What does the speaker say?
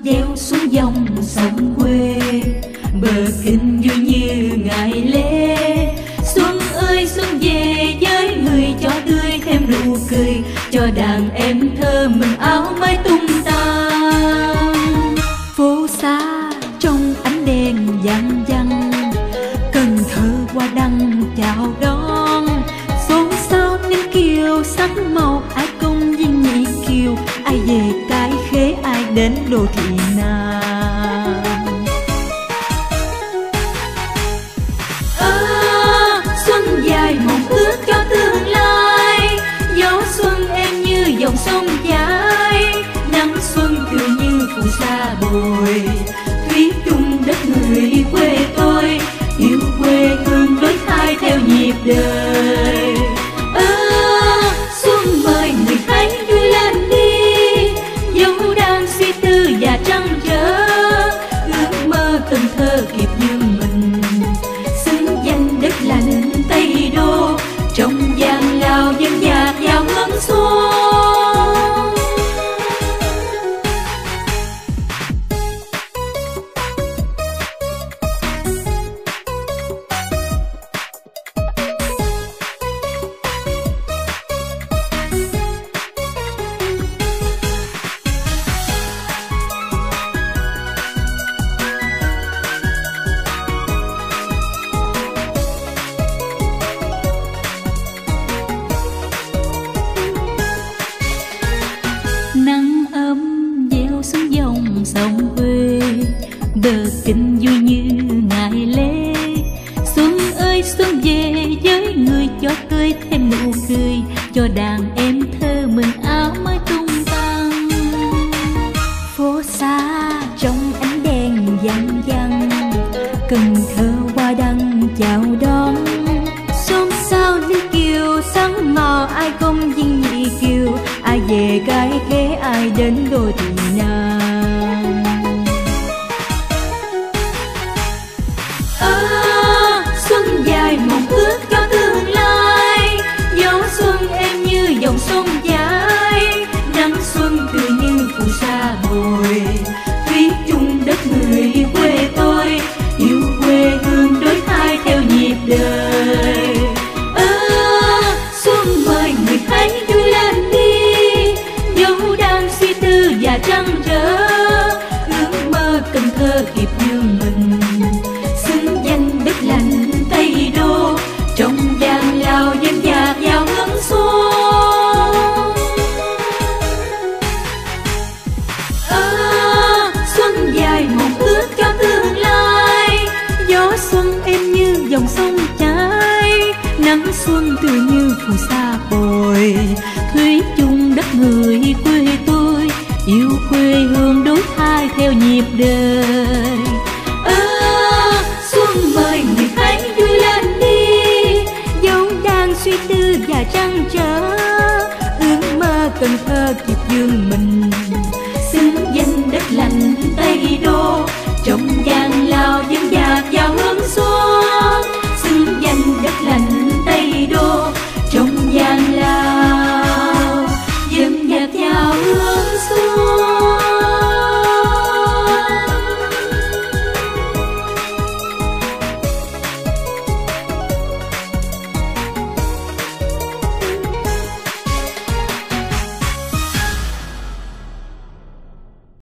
gieo xuống dòng sông quê, bờ kinh vui như ngày lễ. Xuân ơi xuân về với người cho tươi thêm nụ cười, cho đàn em thơ mừng áo mới tung tăng. Phố xa trong ánh đèn văng văng, Cần Thơ hoa đăng chào đón. Xôn xao tiếng kiều sắc màu, ai công viên nhị kiều, ai về Cái Khế, ai đến đô thị Nam. Xuân dài mộng ước cho tương lai, gió xuân em như dòng sông dài, nắng xuân cười như phù sa bồi. Thủy chung đất người quê tôi, yêu quê hương đổi thay theo nhịp đời. Xuân mời người hãy vui lên đi, dẫu đang suy tư và trăn trở, ước mơ Cần Thơ kịp như mình, xứng danh đất lành Tây Đô, trong gian lao dân dạt vào hướng xuân. Nắng ấm gieo xuống dòng sông quê, bờ kinh vui như ngày lễ. Xuân ơi xuân về với người cho tươi thêm nụ cười, cho đàn em thơ mừng áo mới tung tăng. Phố xa trong ánh đèn văng văng, Cần Thơ hoa đăng chào đón. Xôn xao tiếng kiều sáng màu, ai công viên nhị kiều, ai về Cái Khế, ai đến đô thị Nam. Xuân dài mộng ước cho tương lai, gió xuân em như dòng sông dài, nắng xuân tươi như phù sa bồi. Thủy chung đất người quê tôi, yêu quê hương đổi thay theo nhịp đời. Xuân mời người hãy vui lên đi, dẫu đang suy tư và trăn trở, ước mơ Cần Thơ kịp như mình, xứng danh đất lành Tây Đô, trong gian lao dân dạt vào hướng xuân. Xuân dài mộng ước cho tương lai, gió xuân em như dòng sông chảy, nắng xuân tươi như phù sa bồi. Thủy chung đất người quê tôi, yêu quê hương đổi thay theo nhịp đời. Xuân mời người hãy vui lên đi, dẫu đang suy tư và trăn trở, ước mơ Cần Thơ kịp dương mình,